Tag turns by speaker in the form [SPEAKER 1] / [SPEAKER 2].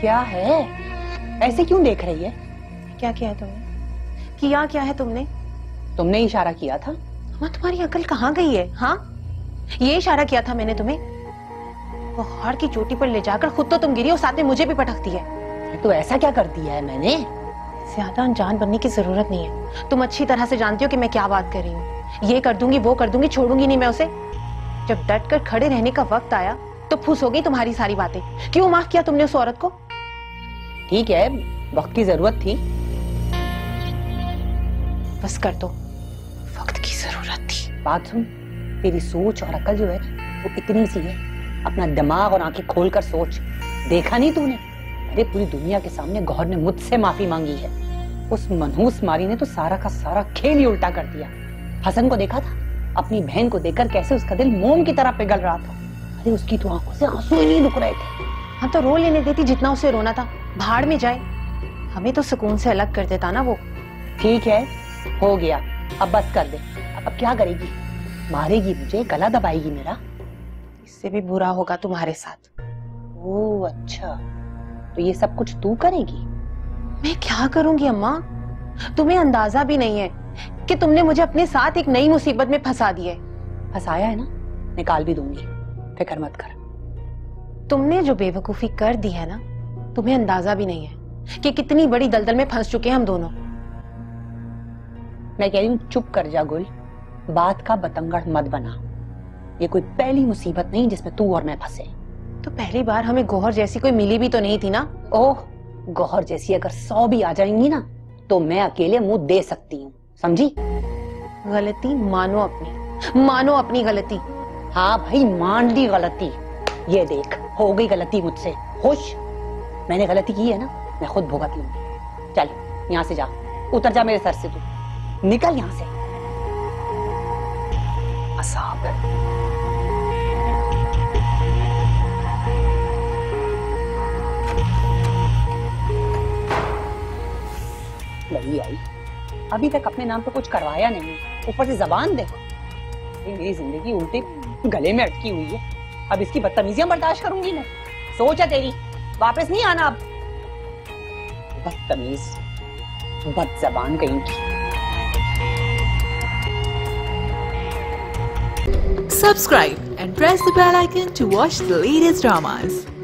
[SPEAKER 1] क्या है? ऐसे क्यों देख रही है?
[SPEAKER 2] क्या किया है तुमने? किया क्या है तुमने?
[SPEAKER 1] तुमने इशारा किया था।
[SPEAKER 2] अम्मा तुम्हारी अकल कहाँ गई है? हाँ, ये इशारा किया था मैंने तुम्हें। पहाड़ की चोटी पर ले जाकर खुद तो तुम गिरी और साथ में मुझे भी पटकती है।
[SPEAKER 1] तो ऐसा क्या कर दिया है मैंने?
[SPEAKER 2] ज्यादा अनजान बनने की जरूरत नहीं है। तुम अच्छी तरह से जानती हो कि मैं क्या बात कर रही हूँ। ये कर दूंगी, वो कर दूंगी, छोड़ूंगी नहीं मैं उसे। जब डट कर खड़े रहने का वक्त आया तो फूस हो गई तुम्हारी सारी बातें। क्यों माफ किया तुमने उस औरत को?
[SPEAKER 1] ठीक है, वक्त की जरूरत थी।
[SPEAKER 2] बस कर दो, वक्त की जरूरत थी।
[SPEAKER 1] बात सुन, तेरी सोच और अकल जो है वो इतनी सी है। अपना दिमाग और आंखें खोलकर सोच। देखा नहीं तूने? अरे पूरी दुनिया के सामने गौहर ने मुझसे माफी मांगी है। उस मनहूस मारी ने तो सारा का सारा खेल ही उल्टा कर दिया। हसन को देखा था? अपनी बहन को देखकर कैसे उसका दिल मोम की तरह पिघल रहा था। अरे उसकी तो आंखों से आंसू ही नहीं रुक रहे थे।
[SPEAKER 2] हाँ तो रो लेने देती जितना उसे रोना था। भाड़ में जाए, हमें तो सुकून से अलग कर देता ना वो।
[SPEAKER 1] ठीक है, हो गया, अब बस कर दे। अब क्या करेगी? मारेगी मुझे, गला दबाएगी मेरा?
[SPEAKER 2] इससे भी बुरा होगा तुम्हारे साथ।
[SPEAKER 1] ओह अच्छा, तो ये सब कुछ तू करेगी?
[SPEAKER 2] मैं क्या करूंगी अम्मा? तुम्हें अंदाजा भी नहीं है कि तुमने मुझे अपने साथ एक नई मुसीबत में फंसा दिया है।
[SPEAKER 1] फंसाया है ना, निकाल भी दूंगी, फिक्र मत कर।
[SPEAKER 2] तुमने जो बेवकूफी कर दी है ना, तुम्हें अंदाजा भी नहीं है कि कितनी बड़ी दलदल में फंस चुके हैं हम दोनों।
[SPEAKER 1] मैं कह रही हूँ चुप कर जा गुल, बात का बतंगड़ मत बना। ये कोई पहली मुसीबत नहीं जिसमें तू और मैं फंसे।
[SPEAKER 2] तो पहली बार हमें गौहर जैसी कोई मिली भी तो नहीं थी ना।
[SPEAKER 1] ओह, गौहर जैसी अगर 100 भी आ जाएंगी ना तो मैं अकेले मुंह दे सकती हूँ, समझी?
[SPEAKER 2] गलती मानो अपनी गलती।
[SPEAKER 1] हाँ भाई, मान ली गलती। ये देख, हो गई गलती मुझसे। खुश? मैंने गलती की है ना, मैं खुद भुगत लूंगी। चल यहाँ से जा, उतर जा मेरे सर से, तू निकल यहाँ से। असाब लगी आई, अभी तक अपने नाम पे कुछ करवाया नहीं, ऊपर से जबान देखो। मेरी जिंदगी उल्टे गले में अटकी हुई है। अब इसकी बदतमीजियां बर्दाश्त करूंगी मैं? सोच है तेरी, वापस नहीं आना अब। बदतमीज, बदजबान कहीं की।
[SPEAKER 3] Subscribe and press the bell icon to watch the latest dramas.